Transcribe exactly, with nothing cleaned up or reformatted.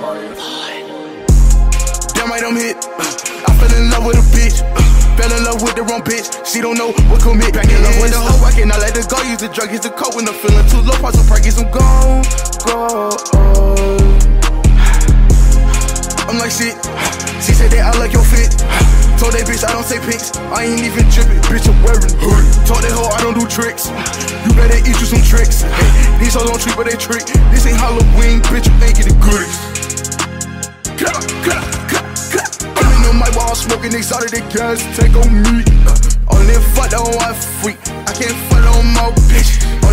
Damn right I'm hit. I fell in love with a bitch. Fell in love with the wrong bitch. She don't know what commit. Back in love with the hoe. I cannot let her go. Use the drug, use the coke when I'm feeling too low. Pop some perk, get some gone. Go. I'm like shit. She said that I like your fit. Told that bitch I don't say pics. I ain't even trippin'. Bitch, I'm wearing hood. Told that hoe I don't do tricks. You better eat you some tricks. These hoes don't treat but they trick. This ain't Halloween, bitch. You ain't getting goodies. I'm in the mic while I'm smoking exotic. They gas take on me. Only fuck on one freak. I can't fuck on my bitch.